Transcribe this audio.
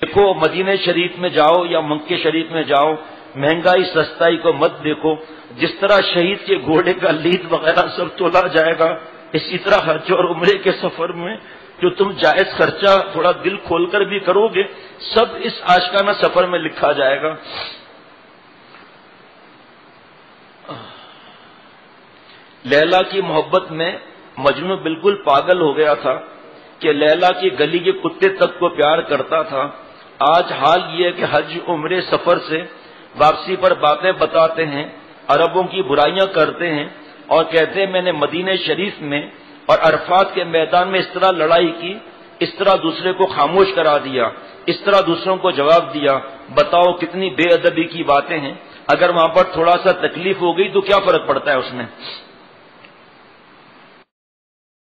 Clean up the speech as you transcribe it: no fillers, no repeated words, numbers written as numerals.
देखो, मदीने शरीफ में जाओ या मक्के शरीफ में जाओ, महंगाई सस्ताई को मत देखो। जिस तरह शहीद के घोड़े का लीद वगैरह सब तोला जाएगा, इसी तरह हज और उम्रे के सफर में जो तुम जायज खर्चा थोड़ा दिल खोलकर भी करोगे, सब इस आशिकाना सफर में लिखा जाएगा। लैला की मोहब्बत में मजनू बिल्कुल पागल हो गया था कि लैला की गली के कुत्ते तक को प्यार करता था। आज हाल ये कि हज उम्रे सफर से वापसी पर बातें बताते हैं, अरबों की बुराइयां करते हैं और कहते हैं मैंने मदीने शरीफ में और अरफात के मैदान में इस तरह लड़ाई की, इस तरह दूसरे को खामोश करा दिया, इस तरह दूसरों को जवाब दिया। बताओ कितनी बेअदबी की बातें हैं। अगर वहां पर थोड़ा सा तकलीफ हो गई तो क्या फर्क पड़ता है उसमें।